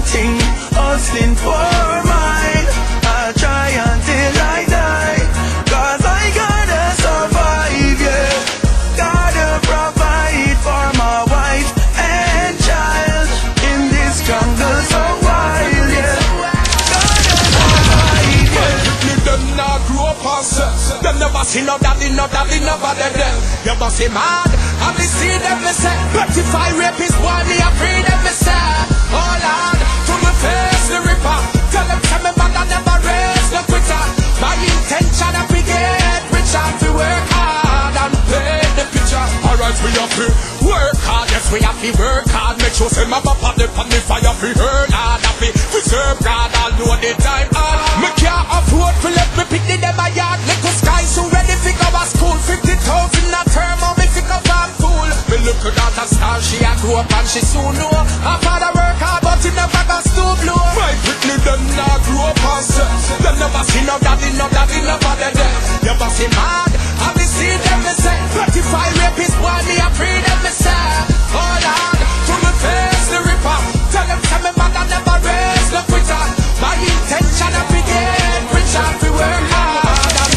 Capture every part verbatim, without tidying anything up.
thing, hustling for mine. I'll try until I die, cause I gotta survive, yeah. Gotta provide for my wife and child in this jungle so wild, yeah. Gotta survive, yeah. Them not grow up and set. Them never see no daddy, no daddy, never dead. You must be mad, and we see them me say thirty-five rapists, boy, me afraid them me say. Oh Lord, to my face the ripper. Tell them tell me bad, I never raise no quitter. My intention is to get rich and to work hard and paint the picture. Alright, we have to work hard, yes we have to work hard. Make sure say my papa dey on the fire fi hurt hard. Have to preserve God, I'll know the time hard. Me can't afford to let me pick the dem a yard. Little sky so ready fi go a school. Fifty thousand a term, how me fi go farm fool. Me look at that a star, she a grow up and she soon know. Her father work hard but he never got stoop blow. My Britney them not grow up and set. Them never see no daddy, no daddy never dead. You must be mad, and me see them me say thirty-five rapists, boy me afraid them me say. Oh Lord, to me face the ripper. Tell them tell me bad, I never raise no quitter. My intention is to get rich and to work hard and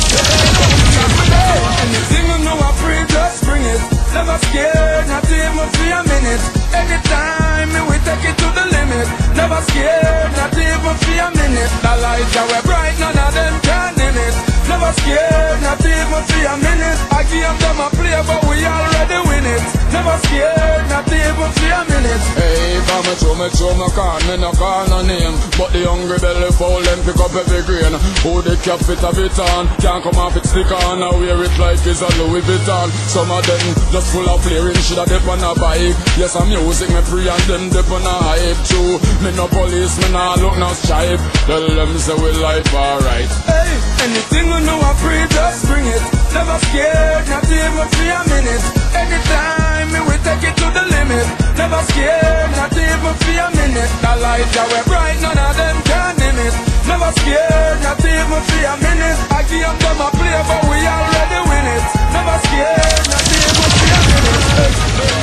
play. Anything you know I pray, just bring it. Never scared, not even for a minute. Anytime me we take it to the limit. Never scared, not even for a minute. The lights that were bright, none of them can dim it. Never scared, not even for a minute. I give them a play, but we already win it. Never scared, not even for a minute. Hey, come and show me, show me can, me no call no name. But the hungry belly foul, them pick up every grain. Who the cap fit a bit on, can't come off it stick on. I wear it like it's a Louis Vuitton. Some of them just full of flaring, should have dip on a bike. Yes, I'm music, me free and them dip on a hype too. Me no police, me no look no stripe. Tell them say we life alright. Hey, anything you know I pray, just bring it. Never scared, not even for a minute. Anytime me we take it to the limit. Never scared, not even for a minute. The lights that were bright, none of them can dim it. Never scared, not even for a minute. I give them a play, but we already win it. Never scared, not even for a minute.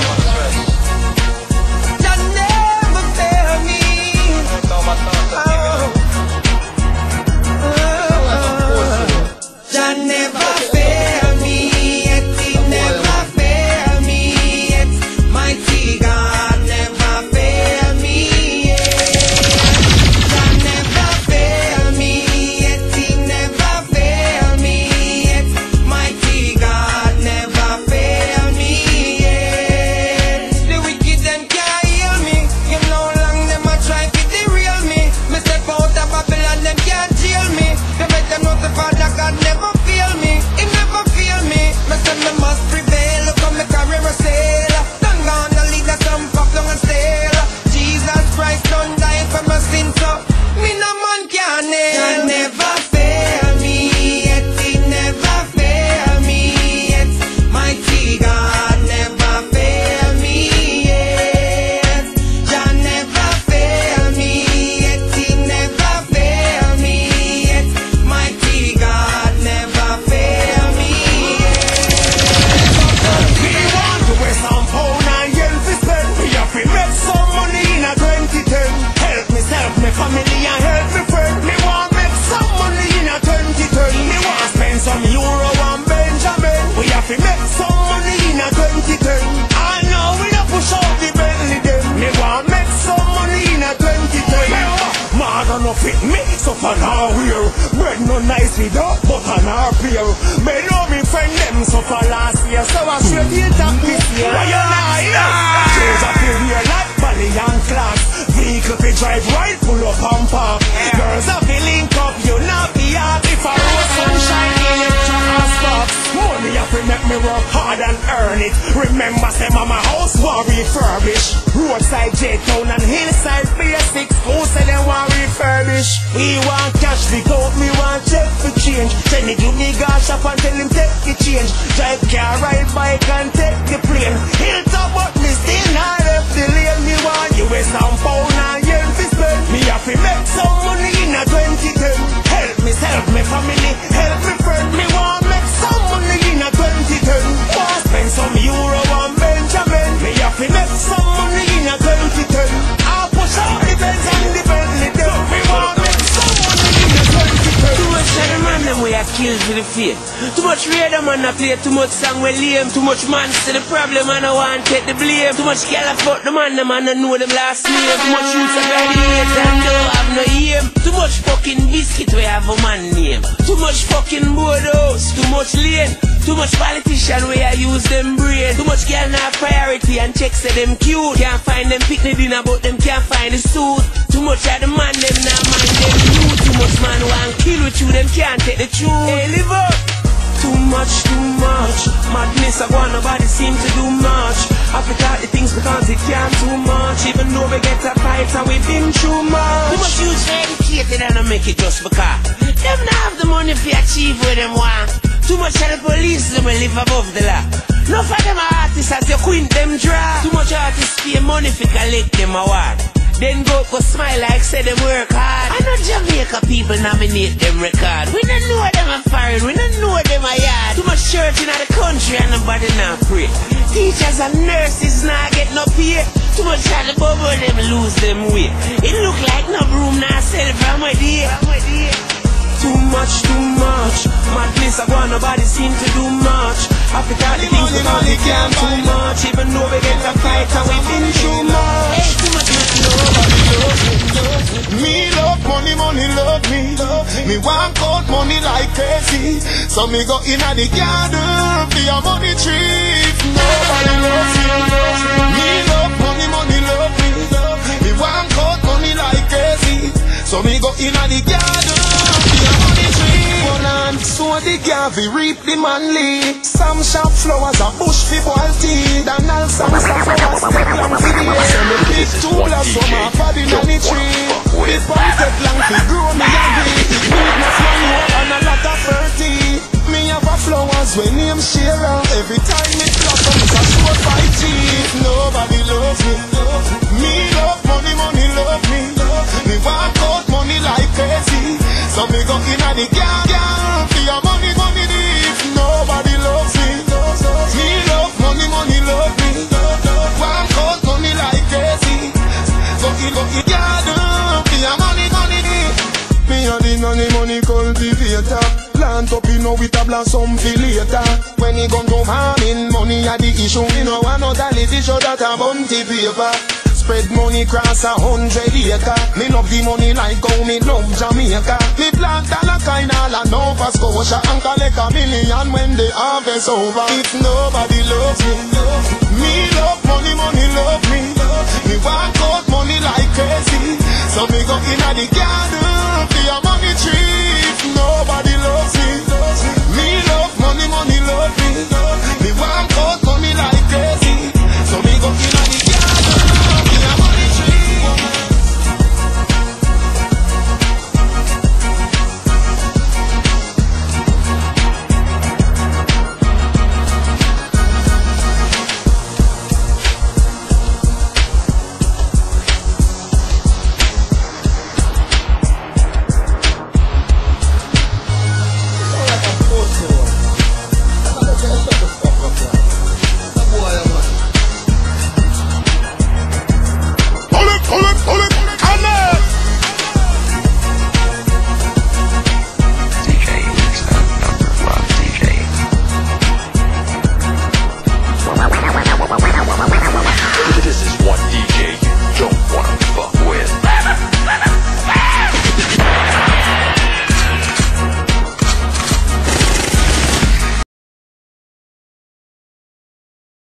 You never fail me. Oh. You never fail me, yet he never fail me, yet mighty God never fail me, yet. You never fail me, yet he never fail me, yet mighty God never fail me, yet. The wicked them can't heal me, you know long them a try to derail me. Me step out of Babylon, them can't jail me. They make them know the Father God never fail me, he never fail me. Me say me must prevail, look how me career a sail. Done gone the leader, some fuck long and stale. Jesus Christ done die for my sins, so me no man can nail. You never fail me, yet he never fail me, yet mighty God never fail me, yet. You never fail me, yet he never fail me, yet mighty God never fail me, yet. We want to waste some pound and yen to spend. We have to make some money in a twenty ten. Help myself, my family and help me friend. Me want make some money in a twenty ten. Me want spend some euro and Benjamin. We have to make some money in a twenty ten. I know we don't push out the Bentley them. Me want make some money in a twenty ten. Mother no fit me, so for now we're bread no nice with her, but on our peer. Me know me friend them so for last year, so I should get up this year. Why you not? Change up your rear like Bally and class. Vehicle fi drive right, pull up and park. Girls have the link up, you not be hard. If I was sunshine, electric and spark. Money have to make me work hard and earn it. Remember say mama house want refurbish. Roadside J-Town and hillside basics. Who say they want refurbish? We want cash, we go, me want check for change. Tell me give me gas shop and tell him take the change. Drive car, ride bike and take the plane. Hilltop but me still not left the lane. Me want you with some pound and yen to spend. Me have to make some money in a twenty ten. Help me, help me family, help me friend. Me want make some money in a twenty ten. Want spend some euro and Benjamin. Me have to make some money in a twenty ten. I'll push out the Benz and the kill for the fame. Too much radar man I play, too much song we lame. Too much man see the problem and I want take the blame. Too much girl I fuck the man, the man I know them last name. Too much youths I graduate and don't have no aim. Too much fucking biscuit we have a man name. Too much fucking boardhouse, too much lane. Too much politician where I use them brain. Too much girl not priority and check say them cute. Can't find them picnic dinner but them can't find the suit. Too much of the man them not mind them you. Too much man want kill with you, them can't take the truth. Hey, live up. Too much, too much madness I want, nobody seem to do much. I forgot the things because it can't too much. Even though we get a fight and we've been too much. Too much youths educated and I make it just because them not have the money to achieve what them want. Too much of the police, them will live above the law. Enough of them artists as you quint them draw. Too much artists pay money for collect them award. Then go go smile like say them work hard. I know Jamaica people nominate them record. We don't know them are foreign, we don't know them are yard. Too much church in the country and nobody not pray. Teachers and nurses not get no pay. Too much of the bubble them lose them weight. It look like no room now sell from a day. Too much, too much madness I want, nobody seem to do much. I forgot the things because they can't too much. Even though we get a fight and we've been too much. Hey, too much money, nobody loves me. Me love money, money love me. Me want out money like crazy. So me go in the garden for your money tree. Nobody loves me. Me love money, money love me. Me want out money like crazy. So me go in the garden. So the gavi reap the manly. Some sharp flowers a bush fi boil tea. Dan all some flowers take long fi the air. So me pick two blossom off of the nanny tree. This one take long fi grow me happy. Need no manure and a lot of thirty. Me have a flowers when name Shara. Every time it blossom it's a short fight teeth. Nobody loves me. Me love money, money love me. Me want out money like crazy. So me go in a the garden for your money, money deep. Nobody loves me. Me love money, money love me. Want out money like crazy. Go in, go in garden for your money, money deep. Me a the money, money cultivator. Plant up in with a blossom for later. When he gon' go farming, money a the issue. Me no want no dolly show that a bounty paper. Spread money cross a hundred acre. Me love the money like how me love Jamaica. Me plant dollar kind all a Nova Scotia and collect a million when the harvest over. If nobody loves me, me love money, money love me. Me want out money like crazy. So me go in a the garden for your money tree. If nobody loves me, me love money, money love me.